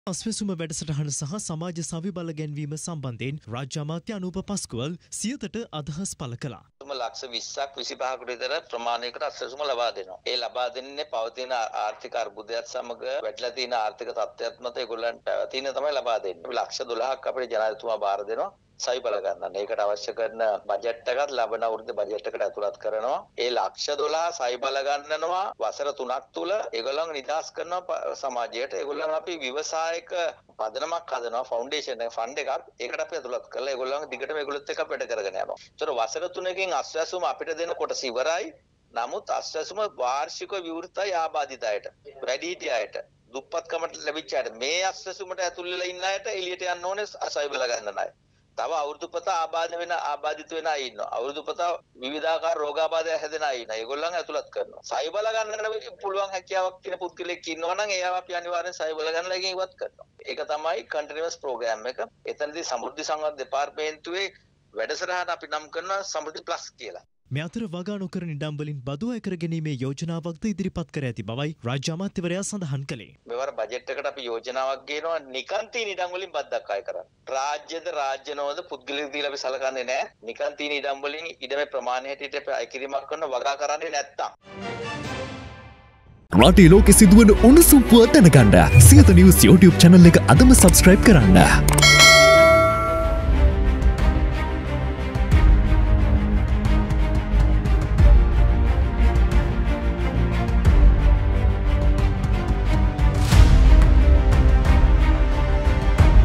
අස්වැසුම වැඩසටහන සහ සමාජ සවිබල ගැන්වීම සම්බන්ධයෙන් රාජ්‍ය අමාත්‍ය අනූප පස්කුවල් සියතට අදහස් පළ කළා. ලක්ෂ 20ක් 25කට විතර ප්‍රමාණයකට අස්වැසුම ලබා දෙනවා. ඒ ලබා දෙන්නේ පවතින ආර්ථික අර්බුදයත් සමග වැටලා තියෙන ආර්ථික තත්ත්වයක් මත ඒගොල්ලන්ට තියෙන තමයි ලබා දෙන්නේ. ලක්ෂ 12ක් අපේ ජනාධිපතිතුමා බාර දෙනවා. සවි බල ගන්න. ඒකට අවශ්‍ය කරන බජට් එකත් ලබන අවුරුද්දේ බජට් එකට ඇතුළත් කරනවා. ඒ ලක්ෂ 12 සවි බල ගන්නනවා වසර 3ක් තුල ඒගොල්ලන් නිදාස් කරනවා සමාජයට. ඒගොල්ලන් අපි ව්‍යවසායික පදනමක් හදනවා ෆවුන්ඩේෂන් එක ෆන්ඩ් එකක්. ඒකට අපි ඇතුළත් කරලා ඒගොල්ලන් දිගටම ඒගොල්ලොත් එක්ක වැඩ කරගෙන යනවා. ඒතර වසර 3කින් අස්වැසුම අපිට දෙන කොටස ඉවරයි. නමුත් අස්වැසුම වාර්ෂික විවෘතයි ආබාධිත අයට. වැඩිහිටි අයට. දුප්පත්කමට ලැබිච්ච අයට මේ අස්වැසුමට ඇතුල් වෙලා ඉන්න අයට එළියට යන්න ඕනේ සවි බල ගන්න අය. තව අවුරුදු පතා ආබාධිත වෙන අය ඉන්නවා. අවුරුදු පතා විවිධාකාර රෝගාබාධය හැදෙන අය ඉන්නවා. ඒගොල්ලන් ඇතුළත් කරනවා. සවි බල ගන්නකට පුළුවන් හැකියාවක් තියෙන පුද්ගලෙක් ඉන්නවා නම් එයාව අපි අනිවාර්යෙන් සවි බල ගන්නලා එකෙන් ඉවත් කරනවා. ඒක තමයි කන්ටිනියස් ප්‍රෝග්‍රෑම් එක. එතනදී සමෘද්ධි සංවර්ධන දෙපාර්තමේන්තුවේ වැඩසටහන අපි නම් කරනවා සමෘද්ධි ප්ලස් කියලා. මේ අතර වගා නොකරන ඉඩම් වලින් බදු අය කර ගැනීමේ යෝජනාවක්ද ඉදිරිපත් කර ඇති බවයි රාජ්‍ය අමාත්‍යවරයා සඳහන් කළේ. මෙවර බජට් එකට අපි යෝජනාවක් ගේනවා නිකන් තියෙන ඉඩම් වලින් බද්දක් අය කරන්න. රාජ්‍යද රාජ්‍ය නොවද පුද්ගලික දීලා අපි සලකන්නේ නැහැ. නිකන් තියෙන ඉඩම් වලින් ඉඩමේ ප්‍රමාණය හැටියට අපි අය කිරීමක් කරන වගා කරන්නේ නැත්තම්. රටේ ලෝකෙ සිදුවන උණුසුම් පුවත් දැනගන්න සියත නිවුස් YouTube channel එක අදම subscribe කරන්න.